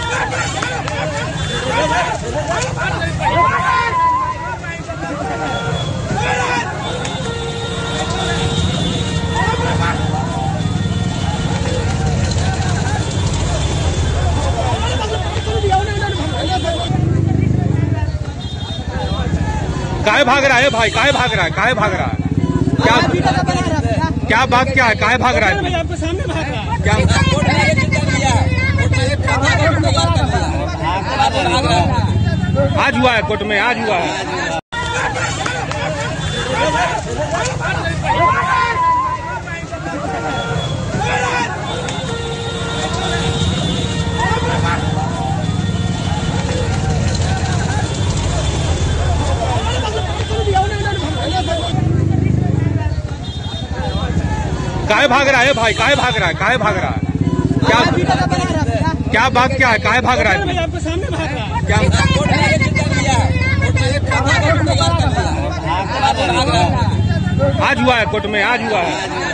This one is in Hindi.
काहे भाग रहा है भाई? काहे भाग रहा है? काहे भाग रहा है? क्या बात क्या है? काहे भाग रहा है? आपके सामने भाग रहा है क्या आज हुआ है? कोर्ट में आज हुआ है। काहे भाग रहा है भाई? काहे भाग रहा है? काहे भाग रहा है? क्या बात क्या है? काहे भाग रहा है? आपके सामने भाग रहा है क्या आज हुआ है? कोर्ट में आज हुआ है।